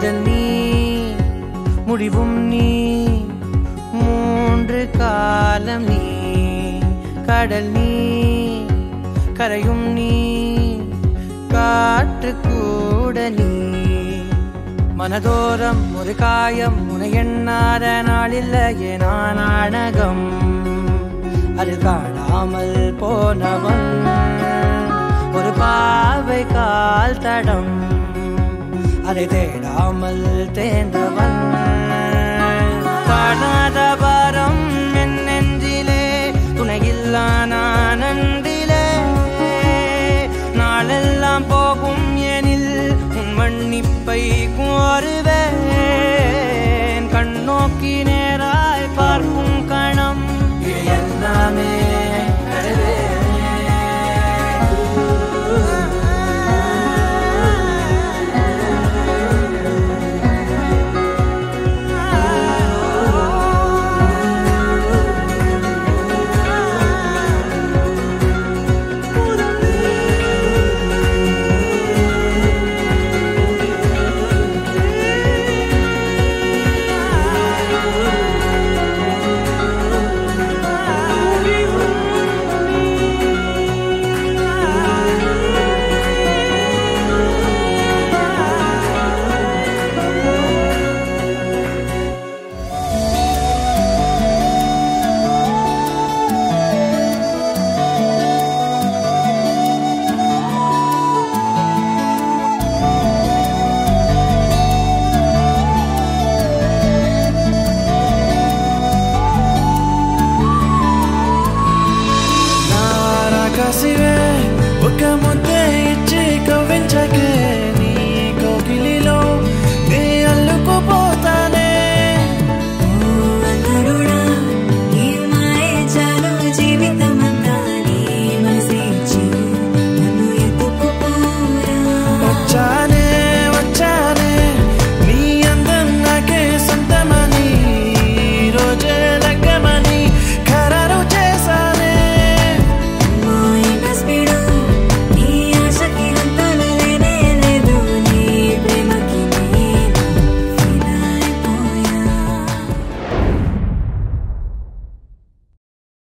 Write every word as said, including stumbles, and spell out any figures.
முதல் நீ முடிவும் நீ மூன்று காலம் நீ கடல் நீ கரையும் நீ காற்று கூட நீ மனதோரம் ஒரு காயம் உன எண்ணாத நாளில்லையே நான் நாடகம் அது காணாமல் போனவன் ஒரு பாவை கால் தடம் அதை தேடாமல் தேர்ந்தவன் காணாத பாரம் என் நெஞ்சிலே துணையில்லா நான் அன்றிலே நாளெல்லாம் போகும் எனில் உன் மன்னிப்பு